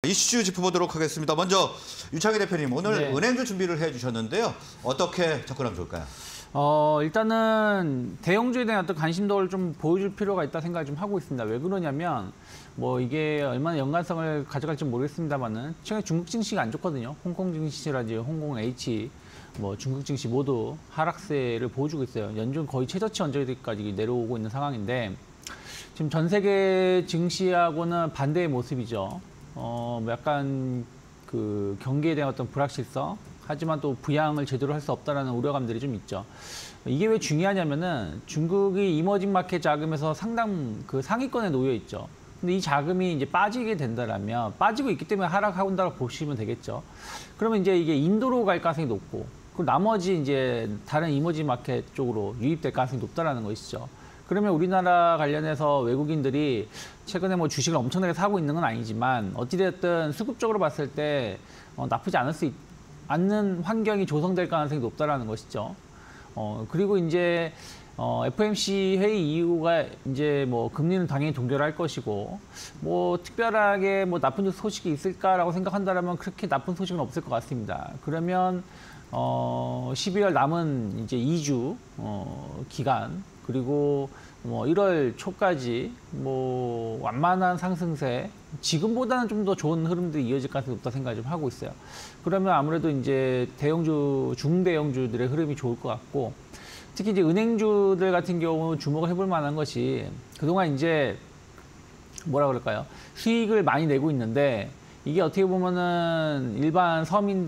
이슈 짚어보도록 하겠습니다. 먼저 유창희 대표님, 오늘 네. 은행주 준비를 해주셨는데요. 어떻게 접근하면 좋을까요? 일단은 대형주에 대한 어떤 관심도를 좀 보여줄 필요가 있다 생각을 좀 하고 있습니다. 왜 그러냐면 뭐 이게 얼마나 연관성을 가져갈지 모르겠습니다만은 최근에 중국 증시가 안 좋거든요. 홍콩 증시라든지 홍콩 H, 뭐 중국 증시 모두 하락세를 보여주고 있어요. 연준 거의 최저치 언저리까지 내려오고 있는 상황인데 지금 전 세계 증시하고는 반대의 모습이죠. 약간 그 경기에 대한 어떤 불확실성, 하지만 또 부양을 제대로 할 수 없다라는 우려감들이 좀 있죠. 이게 왜 중요하냐면은 중국이 이머징 마켓 자금에서 상당 그 상위권에 놓여 있죠. 근데 이 자금이 이제 빠지게 된다라면 빠지고 있기 때문에 하락하고 있다고 보시면 되겠죠. 그러면 이제 이게 인도로 갈 가능성이 높고, 그 나머지 이제 다른 이머징 마켓 쪽으로 유입될 가능성이 높다라는 것이죠. 그러면 우리나라 관련해서 외국인들이 최근에 뭐 주식을 엄청나게 사고 있는 건 아니지만 어찌됐든 수급적으로 봤을 때 나쁘지 않는 환경이 조성될 가능성이 높다라는 것이죠. 그리고 이제 FOMC 회의 이후가 이제 뭐 금리는 당연히 동결할 것이고 뭐 특별하게 뭐 나쁜 소식이 있을까라고 생각한다면 그렇게 나쁜 소식은 없을 것 같습니다. 그러면 12월 남은 이제 2주 기간, 그리고 뭐 1월 초까지 뭐 완만한 상승세, 지금보다는 좀 더 좋은 흐름들이 이어질 가능성이 높다 생각을 좀 하고 있어요. 그러면 아무래도 이제 대형주, 중대형주들의 흐름이 좋을 것 같고, 특히 이제 은행주들 같은 경우 주목을 해볼 만한 것이 그동안 이제 뭐라 그럴까요? 수익을 많이 내고 있는데 이게 어떻게 보면은 일반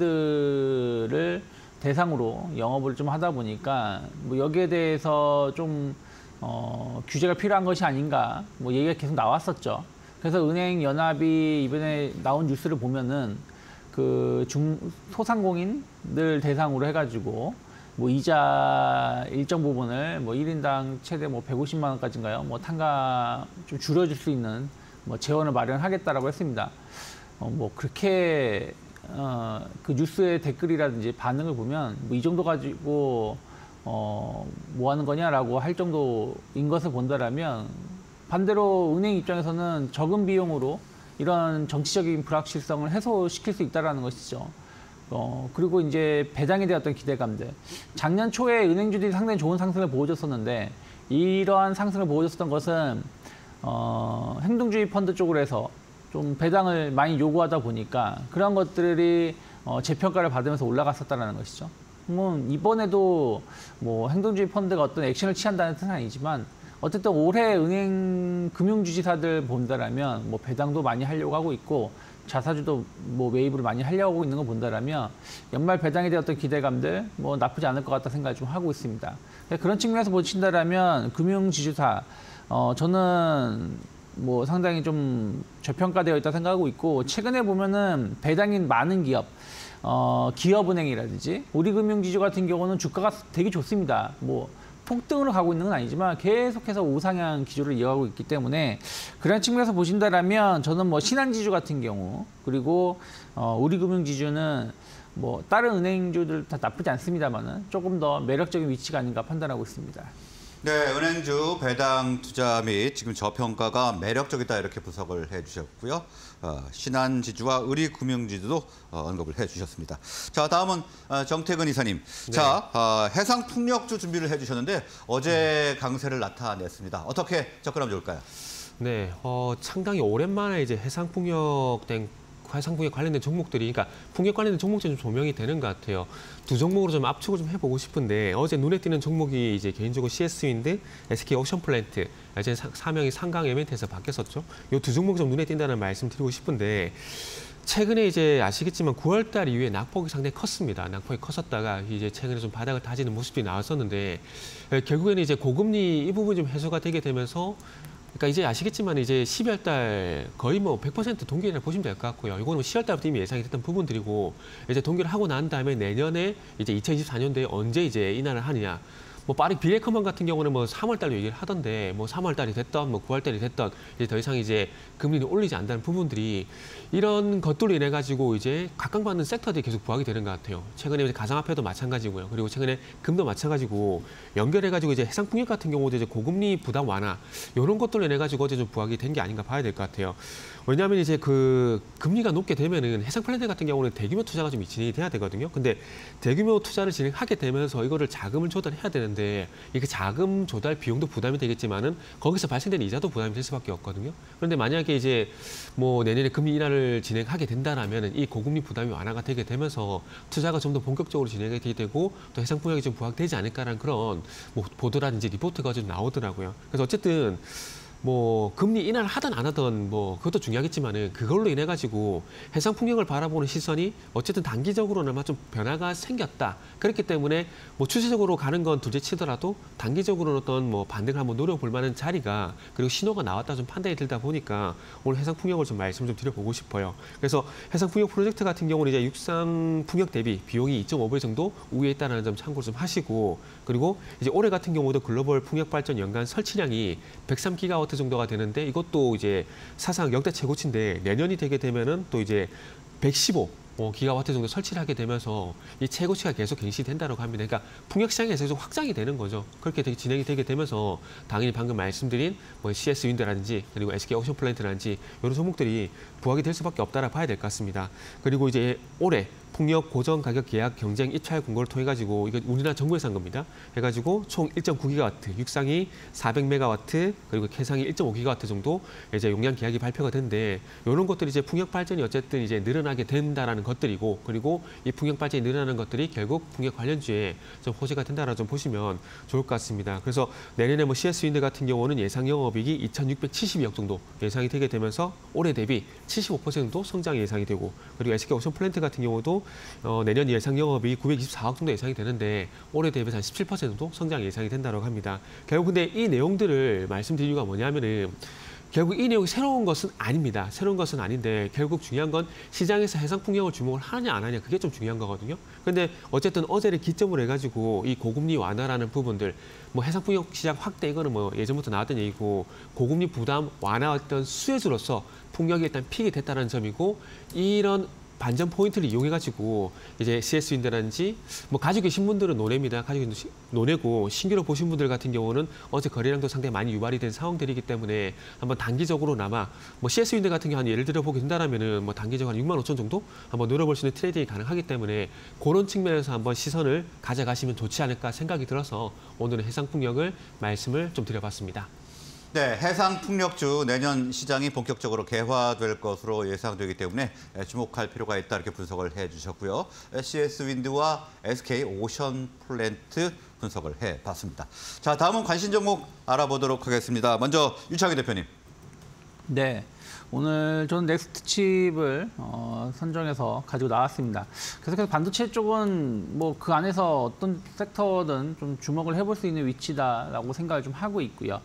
서민들을 대상으로 영업을 좀 하다 보니까 뭐 여기에 대해서 좀 규제가 필요한 것이 아닌가, 뭐 얘기가 계속 나왔었죠. 그래서 은행연합이 이번에 나온 뉴스를 보면은 그 소상공인들 대상으로 해가지고 뭐 이자 일정 부분을 뭐 1인당 최대 뭐 150만 원까지인가요? 뭐 tan가 좀 줄여줄 수 있는 뭐 재원을 마련하겠다라고 했습니다. 뭐 그렇게 그 뉴스의 댓글이라든지 반응을 보면 뭐 이 정도 가지고 뭐 하는 거냐라고 할 정도인 것을 본다라면, 반대로 은행 입장에서는 적은 비용으로 이런 정치적인 불확실성을 해소시킬 수 있다라는 것이죠. 그리고 이제 배당에 대한 어떤 기대감들. 작년 초에 은행주들이 상당히 좋은 상승을 보여줬었는데 이러한 상승을 보여줬었던 것은 행동주의 펀드 쪽으로 해서 좀 배당을 많이 요구하다 보니까 그런 것들이 재평가를 받으면서 올라갔었다는 것이죠. 뭐 이번에도 뭐 행동주의 펀드가 어떤 액션을 취한다는 뜻은 아니지만 어쨌든 올해 은행 금융주지사들 본다라면 뭐 배당도 많이 하려고 하고 있고 자사주도 뭐 매입을 많이 하려고 하고 있는 거 본다라면 연말 배당에 대한 어떤 기대감들 뭐 나쁘지 않을 것 같다 생각을 좀 하고 있습니다. 그런 측면에서 보신다라면 금융지주사 저는 뭐 상당히 좀 저평가되어 있다 생각하고 있고, 최근에 보면은 배당이 많은 기업, 기업은행이라든지 우리금융지주 같은 경우는 주가가 되게 좋습니다. 뭐 폭등으로 가고 있는 건 아니지만 계속해서 우상향 기조를 이어가고 있기 때문에 그런 측면에서 보신다라면 저는 뭐 신한지주 같은 경우, 그리고 우리금융지주는 뭐 다른 은행주들 다 나쁘지 않습니다만은 조금 더 매력적인 위치가 아닌가 판단하고 있습니다. 네, 은행주 배당 투자 및 지금 저평가가 매력적이다, 이렇게 분석을 해주셨고요. 신한지주와 의리금융지주도 언급을 해주셨습니다. 자, 다음은 정태근 이사님. 네. 자, 해상풍력주 준비를 해주셨는데 어제 강세를 나타냈습니다. 어떻게 접근하면 좋을까요? 네, 상당히 오랜만에 이제 해상풍력 관련된 종목들이, 그러니까 풍력 관련된 종목들이 좀 조명이 되는 것 같아요. 두 종목으로 좀 압축을 좀 해보고 싶은데, 어제 눈에 띄는 종목이 이제 개인적으로 CS윈드, SK 오션플랜트, 이제 사명이 상강 에멘트에서 바뀌었었죠. 이 두 종목 좀 눈에 띈다는 말씀 드리고 싶은데, 최근에 이제 아시겠지만 9월달 이후에 낙폭이 상당히 컸습니다. 낙폭이 컸었다가 이제 최근에 좀 바닥을 다지는 모습이 나왔었는데, 결국에는 이제 고금리 이 부분이 좀 해소가 되게 되면서, 그러니까 이제 아시겠지만 이제 12월 달 거의 뭐 100% 동결이라고 보시면 될 것 같고요. 이거는 10월 달부터 이미 예상이 됐던 부분들이고, 이제 동결을 하고 난 다음에 내년에 이제 2024년도에 언제 이제 인하를 하느냐. 뭐 파리 비에커먼 같은 경우는 뭐 3월 달로 얘기를 하던데 뭐 3월 달이 됐던 뭐 9월 달이 됐던 이제 더 이상 이제 금리를 올리지 않는다는 부분들이 이런 것들로 인해 가지고 이제 각광받는 섹터들이 계속 부각이 되는 것 같아요. 최근에 이제 가상화폐도 마찬가지고요. 그리고 최근에 금도 마찬가지고 연결해 가지고 이제 해상풍력 같은 경우도 이제 고금리 부담 완화 이런 것들로 인해 가지고 어제 좀 부각이 된 게 아닌가 봐야 될 것 같아요. 왜냐하면 이제 그 금리가 높게 되면은 해상 플랜트 같은 경우는 대규모 투자가 좀 진행이 돼야 되거든요. 근데 대규모 투자를 진행하게 되면서 이거를 자금을 조달해야 되는데 이게 자금 조달 비용도 부담이 되겠지만은 거기서 발생되는 이자도 부담이 될 수밖에 없거든요. 그런데 만약에 이제 뭐 내년에 금리 인하를 진행하게 된다라면은 이 고금리 부담이 완화가 되게 되면서 투자가 좀 더 본격적으로 진행이 되게 되고 또 해상 풍력이 좀 부각되지 않을까라는 그런 뭐 보도라든지 리포트가 좀 나오더라고요. 그래서 어쨌든 뭐 금리 인하를 하든 안 하든 뭐 그것도 중요하겠지만은 그걸로 인해 가지고 해상 풍력을 바라보는 시선이 어쨌든 단기적으로나마 좀 변화가 생겼다. 그렇기 때문에 뭐 추세적으로 가는 건 둘째치더라도 단기적으로 어떤 뭐 반등을 한번 노려볼 만한 자리가 그리고 신호가 나왔다 좀 판단이 들다 보니까 오늘 해상 풍력을 좀 말씀 좀 드려보고 싶어요. 그래서 해상 풍력 프로젝트 같은 경우는 이제 육상 풍력 대비 비용이 2.5배 정도 우위에 있다는 점 참고 좀 하시고 그리고 이제 올해 같은 경우도 글로벌 풍력 발전 연간 설치량이 103기가와트 정도가 되는데 이것도 이제 사상 역대 최고치인데 내년이 되게 되면은 또 이제 115 기가와트 정도 설치를 하게 되면서 이 최고치가 계속 갱신된다고 합니다. 그러니까 풍력 시장이 계속 확장이 되는 거죠. 그렇게 진행이 되게 되면서 당연히 방금 말씀드린 뭐 CS 윈드라든지 그리고 SK 오션 플랜트라든지 이런 종목들이 부각이 될 수밖에 없다라고 봐야 될 것 같습니다. 그리고 이제 올해 풍력 고정 가격 계약 경쟁 입찰 공고를 통해 가지고 이거 우리나라 정부에서 한 겁니다. 해가지고 총 1.9기가와트, 육상이 400메가와트 그리고 해상이 1.5기가와트 정도 이제 용량 계약이 발표가 됐는데 이런 것들이 이제 풍력 발전이 어쨌든 이제 늘어나게 된다라는 것들이고 그리고 이 풍력 발전이 늘어나는 것들이 결국 풍력 관련주에 좀 호재가 된다라 좀 보시면 좋을 것 같습니다. 그래서 내년에 뭐 CS 윈드 같은 경우는 예상 영업이익이 2,672억 정도 예상이 되게 되면서 올해 대비 75% 정도 성장 예상이 되고 그리고 SK 오션 플랜트 같은 경우도 내년 예상 영업이 924억 정도 예상이 되는데 올해 대비해서 한 17% 정도 성장 예상이 된다고 합니다. 결국 근데 이 내용들을 말씀드린 이유가 뭐냐면은 결국 이 내용이 새로운 것은 아닙니다. 새로운 것은 아닌데 결국 중요한 건 시장에서 해상 풍력을 주목을 하냐 안 하냐 그게 좀 중요한 거거든요. 근데 어쨌든 어제를 기점으로 해가지고 이 고금리 완화라는 부분들 뭐 해상 풍력 시장 확대 이거는 뭐 예전부터 나왔던 얘기고 고금리 부담 완화 어떤 수혜주로서 풍력이 일단 픽이 됐다는 점이고 이런 반전 포인트를 이용해가지고 이제 CS 윈드라든지 뭐 가지고 계신 분들은 노래입니다. 가지고 노래고 신규로 보신 분들 같은 경우는 어제 거래량도 상당히 많이 유발이 된 상황들이기 때문에 한번 단기적으로나마 뭐 CS 윈드 같은 경우 예를 들어 보게 된다라면은 뭐 단기적으로 한 6만 5천 정도 한번 노려볼 수 있는 트레이딩이 가능하기 때문에 그런 측면에서 한번 시선을 가져가시면 좋지 않을까 생각이 들어서 오늘은 해상 풍력을 말씀을 좀 드려봤습니다. 네, 해상 풍력주 내년 시장이 본격적으로 개화될 것으로 예상되기 때문에 주목할 필요가 있다 이렇게 분석을 해주셨고요. CS 윈드와 SK 오션 플랜트 분석을 해봤습니다. 자, 다음은 관심 종목 알아보도록 하겠습니다. 먼저 유창희 대표님. 네, 오늘 저는 넥스트 칩을 선정해서 가지고 나왔습니다. 계속해서 반도체 쪽은 뭐 그 안에서 어떤 섹터든 좀 주목을 해볼 수 있는 위치다라고 생각을 좀 하고 있고요.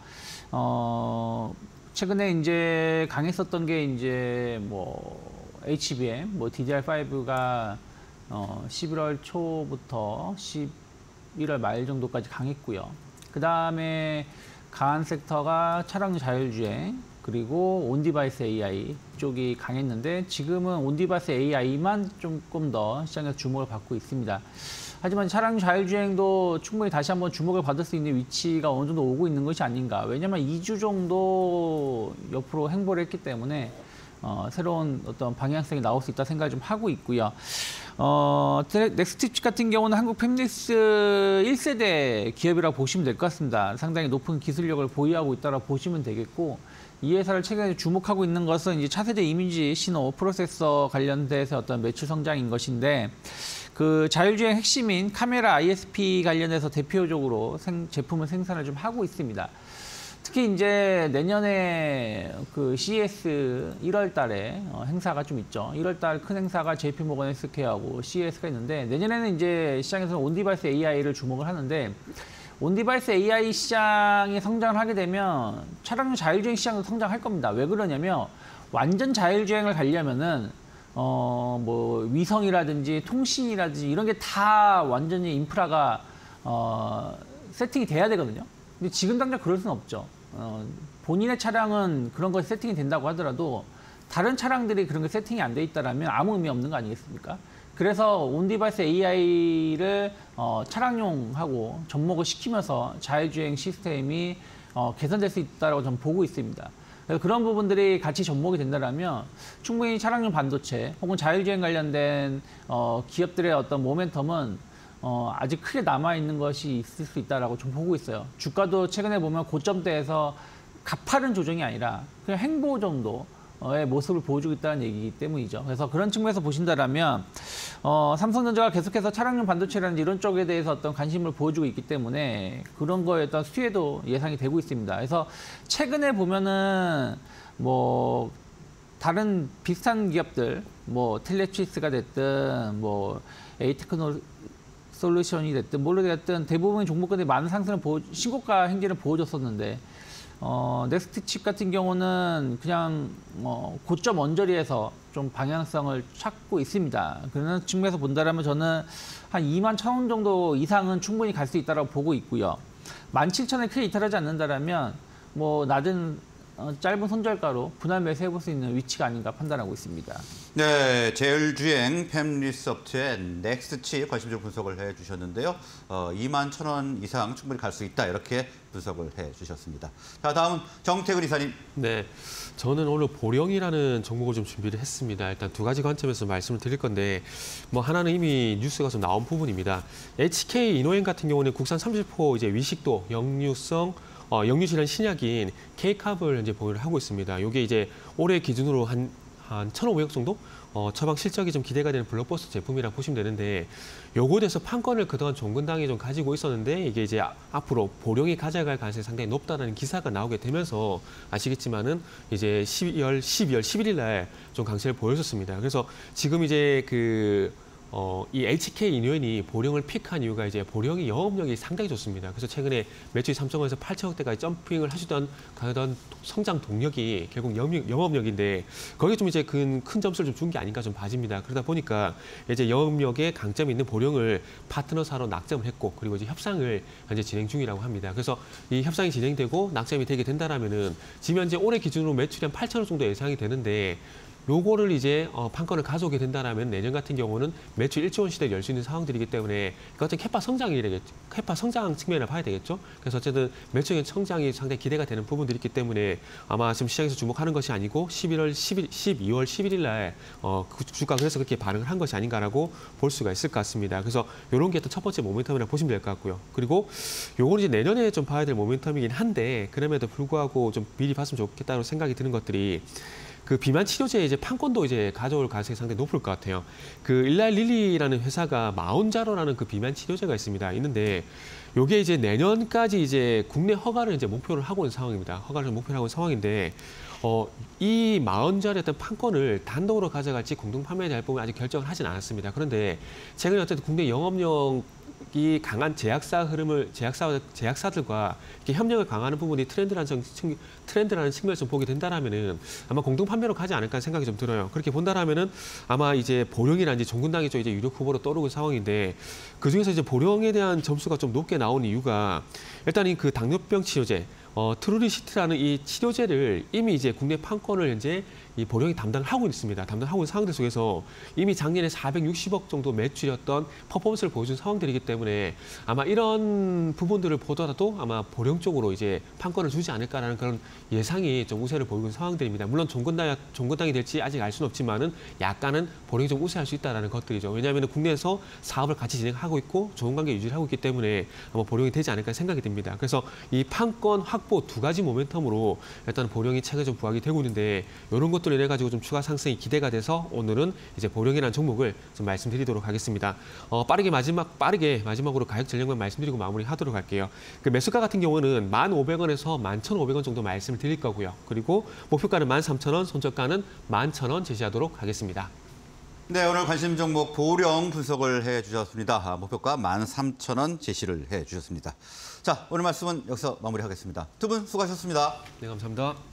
최근에 이제 강했었던 게 이제 뭐 HBM, 뭐 DDR5가 11월 초부터 11월 말 정도까지 강했고요. 그 다음에 강한 섹터가 차량 자율주행, 그리고 온디바이스 AI 쪽이 강했는데 지금은 온디바이스 AI만 조금 더 시장에서 주목을 받고 있습니다. 하지만 차량 자율주행도 충분히 다시 한번 주목을 받을 수 있는 위치가 어느 정도 오고 있는 것이 아닌가. 왜냐하면 2주 정도 옆으로 행보를 했기 때문에 새로운 어떤 방향성이 나올 수 있다 생각을 좀 하고 있고요. 넥스트 칩 같은 경우는 한국 팹리스 1세대 기업이라고 보시면 될 것 같습니다. 상당히 높은 기술력을 보유하고 있다고 보시면 되겠고, 이 회사를 최근에 주목하고 있는 것은 이제 차세대 이미지 신호 프로세서 관련돼서 어떤 매출 성장인 것인데, 그 자율주행 핵심인 카메라 ISP 관련해서 대표적으로 제품을 생산을 좀 하고 있습니다. 특히 이제 내년에 그 CES 1월 달에 행사가 좀 있죠. 1월 달 큰 행사가 JP 모건 헬스케어하고 CES가 있는데, 내년에는 이제 시장에서는 온디바이스 AI를 주목을 하는데, 온디바이스 AI 시장이 성장을 하게 되면 차량 자율주행 시장도 성장할 겁니다. 왜 그러냐면 완전 자율주행을 가려면은 뭐 위성이라든지 통신이라든지 이런 게 다 완전히 인프라가 세팅이 돼야 되거든요. 근데 지금 당장 그럴 수는 없죠. 본인의 차량은 그런 것이 세팅이 된다고 하더라도 다른 차량들이 그런 게 세팅이 안 돼 있다라면 아무 의미 없는 거 아니겠습니까? 그래서 온디바이스 AI를 차량용하고 접목을 시키면서 자율주행 시스템이 개선될 수 있다고 저는 보고 있습니다. 그래서 그런 부분들이 같이 접목이 된다면 충분히 차량용 반도체 혹은 자율주행 관련된 기업들의 어떤 모멘텀은 아직 크게 남아있는 것이 있을 수 있다고 좀 보고 있어요. 주가도 최근에 보면 고점대에서 가파른 조정이 아니라 그냥 횡보 정도의 모습을 보여주고 있다는 얘기이기 때문이죠. 그래서 그런 측면에서 보신다면 삼성전자가 계속해서 차량용 반도체라든지 이런 쪽에 대해서 어떤 관심을 보여주고 있기 때문에 그런 거에 어떤 수혜도 예상이 되고 있습니다. 그래서 최근에 보면은 뭐 다른 비슷한 기업들, 뭐 텔레트리스가 됐든 뭐 에이테크노 솔루션이 됐든 뭘로 됐든 대부분의 종목군들이 많은 상승을 신고가 행진을 보여줬었는데 넥스트칩 같은 경우는 그냥 고점 언저리에서 좀 방향성을 찾고 있습니다. 그런 측면에서 본다면 저는 한 21,000원 정도 이상은 충분히 갈 수 있다고 보고 있고요. 17,000에 크게 이탈하지 않는다면 뭐 낮은 짧은 손절가로 분할 매수해볼 수 있는 위치가 아닌가 판단하고 있습니다. 네, 제일주행 팹리소프트의 넥스트칩 관심적 분석을 해주셨는데요. 21,000원 이상 충분히 갈 수 있다 이렇게 분석을 해주셨습니다. 자, 다음은 정태근 이사님. 네, 저는 오늘 보령이라는 종목을 좀 준비를 했습니다. 일단 두 가지 관점에서 말씀을 드릴 건데 뭐 하나는 이미 뉴스가 좀 나온 부분입니다. HK 이노엔같은 경우는 국산 30호 이제 위식도 역류성 역류질환 신약인 K캅을 이제 보유를 하고 있습니다. 이게 이제 올해 기준으로 한 1,500억 정도 처방 실적이 좀 기대가 되는 블록버스터 제품이라 보시면 되는데 요거에 대해서 판권을 그동안 종근당이 좀 가지고 있었는데 이게 이제 앞으로 보령이 가져갈 가능성이 상당히 높다는 기사가 나오게 되면서 아시겠지만은 이제 12월 11일 날 좀 강세를 보여줬습니다. 그래서 지금 이제 이 HK 이노엔이 보령을 픽한 이유가 이제 보령이 영업력이 상당히 좋습니다. 그래서 최근에 매출이 3천억에서 8천억대까지 점핑을 하시던 가던 성장 동력이 결국 영업력인데 거기에 좀 이제 큰 점수를 좀 준 게 아닌가 좀 봐집니다. 그러다 보니까 이제 영업력에 강점이 있는 보령을 파트너사로 낙점을 했고 그리고 이제 협상을 현재 진행 중이라고 합니다. 그래서 이 협상이 진행되고 낙점이 되게 된다라면은 지금 현재 올해 기준으로 매출이 한 8천억 정도 예상이 되는데 요거를 이제 판권을 가져오게 된다라면 내년 같은 경우는 매출 1조 원 시대를 열 수 있는 상황들이기 때문에 어떤 캐파 성장이 되겠죠. 캐파 성장 측면을 봐야 되겠죠. 그래서 어쨌든 매출의 성장이 상당히 기대가 되는 부분들이 있기 때문에 아마 지금 시장에서 주목하는 것이 아니고 12월 11일 날 주가 그래서 그렇게 반응을 한 것이 아닌가라고 볼 수가 있을 것 같습니다. 그래서 이런 게 또 첫 번째 모멘텀이라고 보시면 될 것 같고요. 그리고 요거는 이제 내년에 좀 봐야 될 모멘텀이긴 한데 그럼에도 불구하고 좀 미리 봤으면 좋겠다는 생각이 드는 것들이 그 비만 치료제 이제 판권도 이제 가져올 가능성이 상당히 높을 것 같아요. 그 일라릴리라는 회사가 마운자로라는 그 비만 치료제가 있는데 요게 이제 내년까지 이제 국내 허가를 이제 목표를 하고 있는 상황입니다. 허가를 목표로 하고 있는 상황인데 이 마운자의 어떤 판권을 단독으로 가져갈지 공동 판매에 대한 부분 아직 결정을 하진 않았습니다. 그런데 최근에 어쨌든 국내 영업력이 강한 제약사들과 이렇게 협력을 강화하는 부분이 트렌드라는 측면에서 보게 된다라면은 아마 공동 판매로 가지 않을까 생각이 좀 들어요. 그렇게 본다라면은 아마 이제 보령이라든지 종근당이 좀 이제 유력 후보로 떠오르는 상황인데 그 중에서 이제 보령에 대한 점수가 좀 높게 나온 이유가 일단 이 그 당뇨병 치료제 트루리시트라는 이 치료제를 이미 이제 국내 판권을 현재 이 보령이 담당을 하고 있습니다. 담당하고 있는 상황들 속에서 이미 작년에 460억 정도 매출이었던 퍼포먼스를 보여준 상황들이기 때문에 아마 이런 부분들을 보더라도 아마 보령 쪽으로 이제 판권을 주지 않을까라는 그런 예상이 좀 우세를 보이는 상황들입니다. 물론 종근당이 될지 아직 알 수는 없지만은 약간은 보령이 좀 우세할 수 있다라는 것들이죠. 왜냐하면 국내에서 사업을 같이 진행하고 있고 좋은 관계 유지를 하고 있기 때문에 아마 보령이 되지 않을까 생각이 듭니다. 그래서 이 판권 확보 두 가지 모멘텀으로 일단 보령이 최근에 좀 부각이 되고 있는데 이런 것들을 인해 가지고 좀 추가 상승이 기대가 돼서 오늘은 이제 보령이라는 종목을 좀 말씀드리도록 하겠습니다. 빠르게 마지막으로 가격 전략만 말씀드리고 마무리하도록 할게요. 그 매수가 같은 경우는 1,500원에서 11,500원 정도 말씀을 드릴 거고요. 그리고 목표가는 13,000원, 손절가는 11,000원 제시하도록 하겠습니다. 네, 오늘 관심 종목 보령 분석을 해주셨습니다. 목표가 13,000원 제시를 해주셨습니다. 자, 오늘 말씀은 여기서 마무리하겠습니다. 두 분 수고하셨습니다. 네, 감사합니다.